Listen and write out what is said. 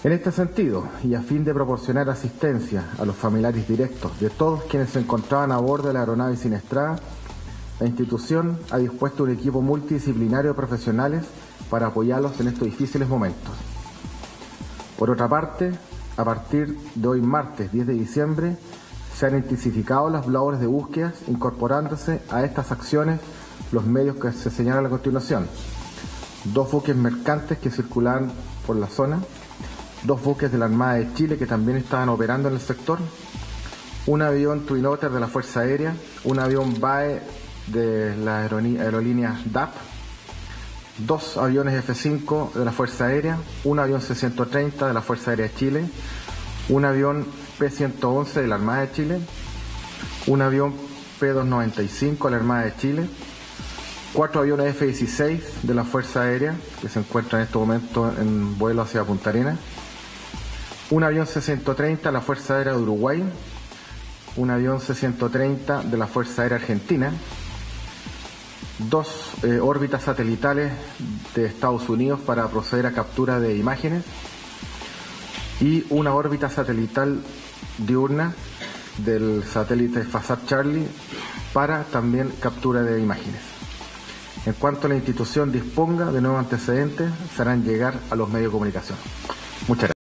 En este sentido, y a fin de proporcionar asistencia a los familiares directos de todos quienes se encontraban a bordo de la aeronave siniestrada, la institución ha dispuesto un equipo multidisciplinario de profesionales para apoyarlos en estos difíciles momentos. Por otra parte, a partir de hoy martes 10 de diciembre, se han intensificado las labores de búsqueda, incorporándose a estas acciones los medios que se señalan a continuación: 2 buques mercantes que circulaban por la zona, 2 buques de la Armada de Chile que también estaban operando en el sector, un avión Twin Otter de la Fuerza Aérea, un avión BAe de la aerolínea DAP, 2 aviones F-5 de la Fuerza Aérea, un avión C-130 de la Fuerza Aérea de Chile, un avión P-111 de la Armada de Chile, un avión P-295 de la Armada de Chile, 4 aviones F-16 de la Fuerza Aérea que se encuentran en este momento en vuelo hacia Punta Arenas, un avión C-130 de la Fuerza Aérea de Uruguay, un avión C-130 de la Fuerza Aérea Argentina, 2 órbitas satelitales de Estados Unidos para proceder a captura de imágenes y una órbita satelital diurna del satélite FASAT Charlie para también captura de imágenes. En cuanto la institución disponga de nuevos antecedentes, se harán llegar a los medios de comunicación. Muchas gracias.